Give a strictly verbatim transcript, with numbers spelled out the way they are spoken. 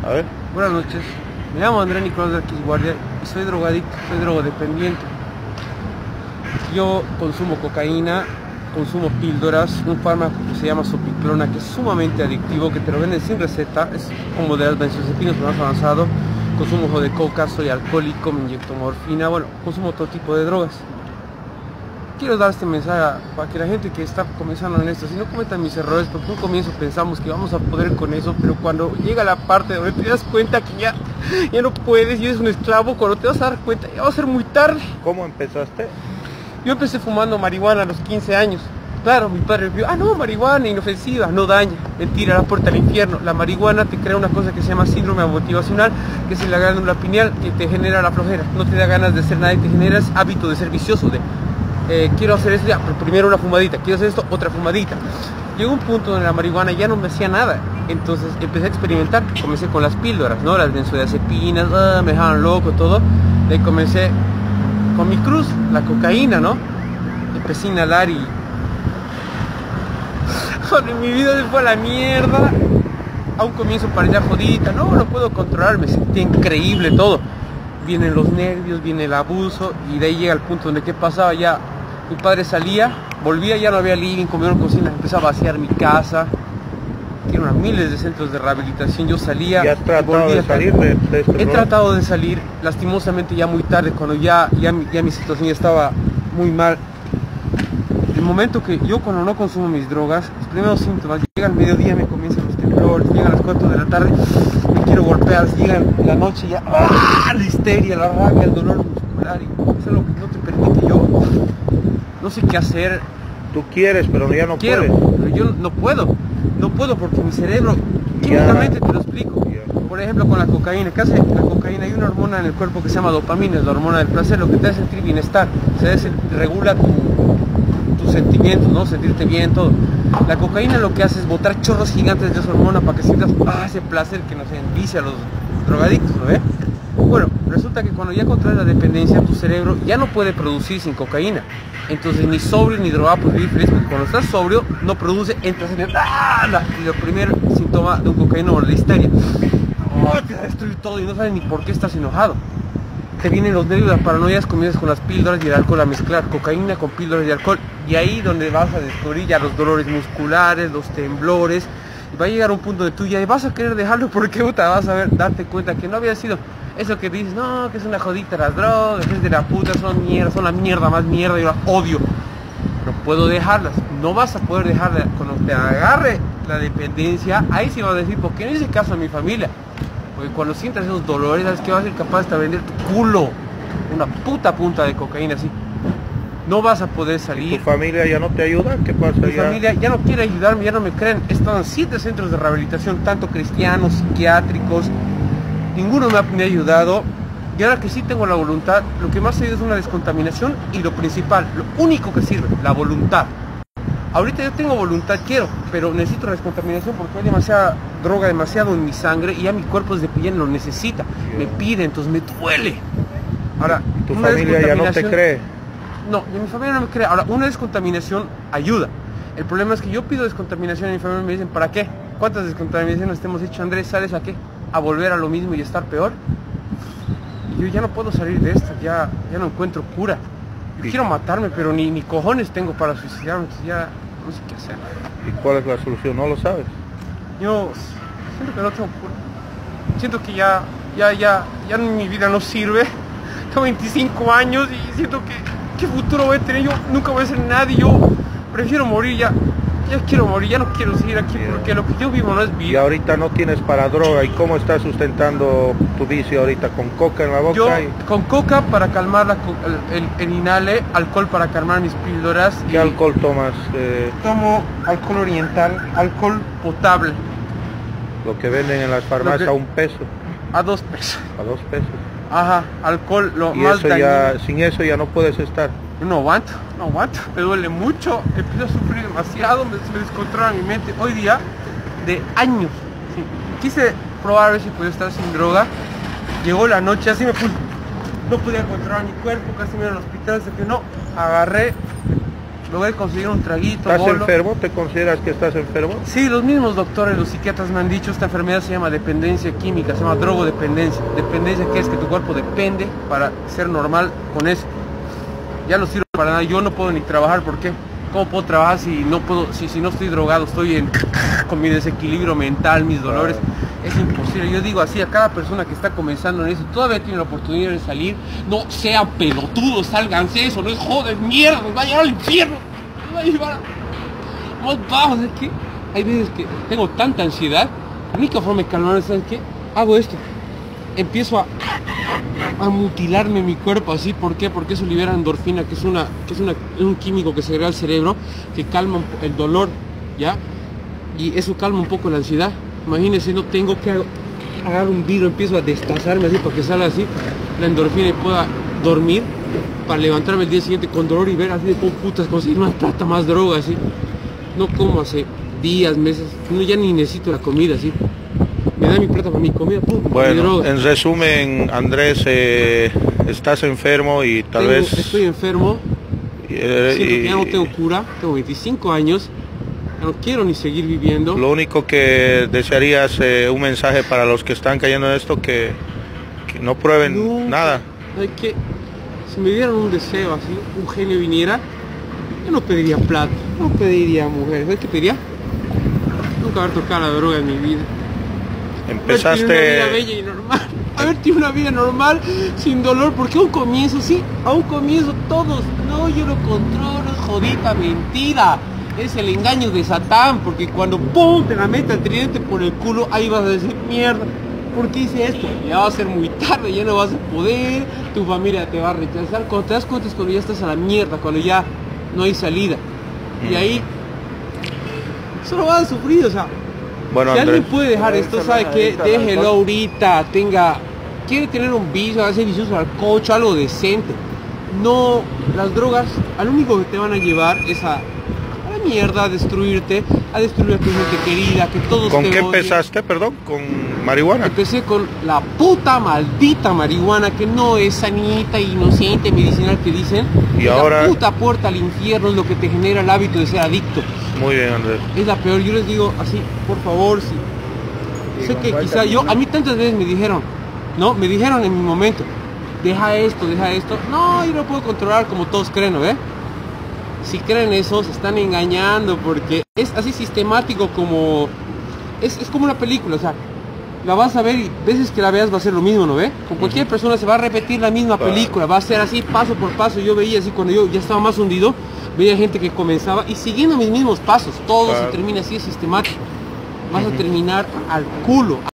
A ver. Buenas noches, me llamo Andrés Nicolás de Arquis Guardia y soy drogadicto, soy drogodependiente. Yo consumo cocaína, consumo píldoras, un fármaco que se llama Sopiclona, que es sumamente adictivo, que te lo venden sin receta, es como de las benzodiazepinas más avanzado. Consumo ojo de coca, soy alcohólico, me inyecto morfina, bueno, consumo todo tipo de drogas. Quiero dar este mensaje para que la gente que está comenzando en esto, si no cometan mis errores, porque en un comienzo pensamos que vamos a poder con eso, pero cuando llega la parte donde te das cuenta que ya, ya no puedes y eres un esclavo, cuando te vas a dar cuenta ya va a ser muy tarde. ¿Cómo empezaste? Yo empecé fumando marihuana a los quince años. Claro, mi padre me dijo, ah no, marihuana inofensiva, no daña. Mentira, la puerta al infierno. La marihuana te crea una cosa que se llama síndrome motivacional, que es la glándula pineal, que te genera la flojera. No te da ganas de hacer nada y te genera ese hábito de ser vicioso, de eh, quiero hacer esto, ya, pero primero una fumadita, quiero hacer esto, otra fumadita. Llegó un punto donde la marihuana ya no me hacía nada. Entonces empecé a experimentar, comencé con las píldoras, ¿no? Las benzodiazepinas, ah, me dejaban loco, todo. De ahí comencé con mi cruz, la cocaína, ¿no? Empecé a inhalar y joder, mi vida se fue a la mierda. A un comienzo parecía jodida, no, no puedo controlar, me sentí increíble todo. Vienen los nervios, viene el abuso y de ahí llega el punto donde qué pasaba ya. Mi padre salía, volvía, ya no había living, comía en cocina, empezó a vaciar mi casa. Tiene unos miles de centros de rehabilitación, yo salía. ¿Ya has tratado de salir de, de este He problema? tratado de salir, lastimosamente ya muy tarde, cuando ya, ya, ya mi situación ya estaba muy mal. El momento que yo cuando no consumo mis drogas, los primeros síntomas, llega al mediodía, me comienzan los temblores, llegan las cuatro de la tarde, me quiero golpear, llega la noche ya, ¡ah! La histeria, la rabia, el dolor muscular, y eso es lo que no te permite. Yo no sé qué hacer. Tú quieres, pero ya no Quiero, puedes. pero yo no puedo, no puedo porque mi cerebro, Ya. químicamente te lo explico. Ya. Por ejemplo, con la cocaína, ¿qué hace la cocaína? Hay una hormona en el cuerpo que se llama dopamina, es la hormona del placer, lo que te hace sentir bienestar, se hace, regula tu, tus sentimientos, ¿no? Sentirte bien, todo. La cocaína lo que hace es botar chorros gigantes de esa hormona para que sientas ah, ese placer que nos envicia a los drogadictos, ¿no ve? Bueno, resulta que cuando ya contraes la dependencia, tu cerebro ya no puede producir sin cocaína. Entonces ni sobrio ni drogado puedes vivir feliz, porque cuando estás sobrio no produce, entras en el ¡ah! La, y el primer síntoma de un cocaíno es la histeria. ¡Oh, te destruye todo y no sabes ni por qué estás enojado! Te vienen los nervios, las paranoias, comienzas con las píldoras y el alcohol a mezclar, cocaína con píldoras y alcohol, y ahí donde vas a descubrir ya los dolores musculares, los temblores, y va a llegar un punto de tú ya vas a querer dejarlo porque puta, vas a ver, darte cuenta que no había sido eso que dices, no, que es una jodita las drogas, es de la puta, son mierda, son la mierda más mierda, yo las odio, no puedo dejarlas, no vas a poder dejarlas. Cuando te agarre la dependencia, ahí sí vas a decir, ¿por qué no hice caso a mi familia? Porque cuando sientas esos dolores, sabes que vas a ser capaz de vender tu culo, una puta punta de cocaína así. No vas a poder salir. ¿Tu familia ya no te ayuda? ¿Qué pasa? Mi ya? familia ya no quiere ayudarme, ya no me creen. He estado en siete centros de rehabilitación, tanto cristianos, psiquiátricos. Ninguno me ha, me ha ayudado. Y ahora que sí tengo la voluntad, lo que más sirve es una descontaminación y lo principal, lo único que sirve, la voluntad. Ahorita yo tengo voluntad, quiero, pero necesito la descontaminación porque hay demasiada droga, demasiado en mi sangre y ya mi cuerpo desde que ya lo necesita. Me pide, entonces me duele. Ahora, ¿Tu una familia ya no te descontaminación- cree? No, y mi familia no me cree. Ahora, una descontaminación ayuda. El problema es que yo pido descontaminación y mi familia me dicen, ¿para qué? ¿Cuántas descontaminaciones te hemos hecho, Andrés? ¿Sales a qué? ¿A volver a lo mismo y estar peor? Y yo ya no puedo salir de esto, ya, ya no encuentro cura. Yo Sí. quiero matarme, pero ni, ni cojones tengo para suicidarme, entonces ya no sé qué hacer. ¿Y cuál es la solución? ¿No lo sabes? Yo siento que no tengo cura. Siento que ya, ya, ya, ya mi vida no sirve. Tengo veinticinco años y siento que qué futuro voy a tener. Yo nunca voy a ser nadie. Yo prefiero morir ya. Ya quiero morir, ya no quiero seguir aquí Yeah. porque lo que yo vivo no es Y vida. ahorita no tienes para droga. ¿Y cómo estás sustentando tu vicio ahorita? ¿Con coca en la boca? Yo y... con coca para calmar la co- el, el- el inhale, alcohol para calmar mis píldoras. ¿Qué y alcohol tomas? Eh, Tomo alcohol oriental, alcohol potable, lo que venden en las farmacias Lo que- a un peso, a dos pesos. a dos pesos. Ajá, alcohol lo Y más eso dañino. ya, sin eso ya no puedes estar. Yo no aguanto, no aguanto, me duele mucho, empiezo a sufrir demasiado, me, me descontrola mi mente. Hoy día, de años, sí, quise probar a ver si podía estar sin droga. Llegó la noche, así me puse, no podía controlar mi cuerpo, casi me iba al hospital, hasta que no, agarré, logré conseguir un traguito. ¿Estás bolo. enfermo? ¿Te consideras que estás enfermo? Sí, los mismos doctores, los psiquiatras me han dicho, esta enfermedad se llama dependencia química, se llama drogodependencia. Dependencia que es que tu cuerpo depende para ser normal con eso. Ya no sirve para nada, yo no puedo ni trabajar, ¿por qué? ¿Cómo puedo trabajar si no puedo, si, si no estoy drogado, estoy en, con mi desequilibrio mental, mis dolores? Es imposible. Yo digo así a cada persona que está comenzando en eso, todavía tiene la oportunidad de salir, no sean pelotudos, sálganse eso, no es joder, mierda, nos va a llevar al infierno, nos va a llevar más bajo. ¿Sabes qué? Hay veces que tengo tanta ansiedad, la única forma de calmarme, ¿sabes qué? Hago esto, empiezo a, a mutilarme mi cuerpo así. ¿Por qué? Porque eso libera endorfina, que es una, que es una, un químico que se agrega al cerebro, que calma el dolor, ¿ya? Y eso calma un poco la ansiedad. Imagínense, no tengo que agarrar un vidrio, empiezo a destazarme así para que salga así la endorfina y pueda dormir, para levantarme el día siguiente con dolor y ver así de cómo putas conseguir más plata, más droga, así. No como hace días, meses, no, ya ni necesito la comida, así. Me da mi plata para mi comida, pum, bueno, mi droga. En resumen, Andrés, eh, estás enfermo y tal Tengo, vez... Estoy enfermo, eh, siento y, que ya no tengo cura, tengo veinticinco años, no quiero ni seguir viviendo. Lo único que desearías, eh, un mensaje para los que están cayendo en esto, que, que no prueben Nunca, nada. hay que, si me dieran un deseo así, un genio viniera, yo no pediría plata, no pediría mujeres. ¿Sabes qué pediría? Nunca haber tocado la droga en mi vida. Empezaste... Haber tenido una vida bella y normal. Haber tenido una vida normal, sin dolor, porque a un comienzo, sí, a un comienzo todos, no, yo lo controlo, es jodita mentira. Es el engaño de Satán, porque cuando ¡pum! Te la mete el tridente por el culo, ahí vas a decir, mierda, ¿por qué hice esto? Ya va a ser muy tarde, ya no vas a poder, tu familia te va a rechazar. Cuando te das cuenta es cuando ya estás a la mierda, cuando ya no hay salida. Y ahí solo vas a sufrir, o sea, Bueno, si Andrés, alguien puede dejar esto, sabe que déjelo ahorita, tenga, quiere tener un vicio, hacer vicioso al coche, algo decente. No, las drogas, al único que te van a llevar es a mierda, a destruirte, a destruir a tu gente querida, que todos ¿con te qué odien. empezaste, perdón? ¿Con marihuana? Empecé con la puta maldita marihuana, que no es sanita, inocente, medicinal que dicen. Y es ahora... la puta puerta al infierno, es lo que te genera el hábito de ser adicto. Muy bien, Andrés. Es la peor. Yo les digo así, por favor, si sé que quizá yo, a mí tantas veces me dijeron, no, me dijeron en mi momento, deja esto, deja esto. No, yo no puedo controlar como todos creen, ¿no? ¿Eh? Si creen eso, se están engañando, porque es así sistemático como... Es, es como una película, o sea, la vas a ver y veces que la veas va a ser lo mismo, ¿no ve? Con cualquier persona se va a repetir la misma película, va a ser así paso por paso. Yo veía así cuando yo ya estaba más hundido, veía gente que comenzaba y siguiendo mis mismos pasos, todo se termina así, es sistemático. Vas a terminar al culo.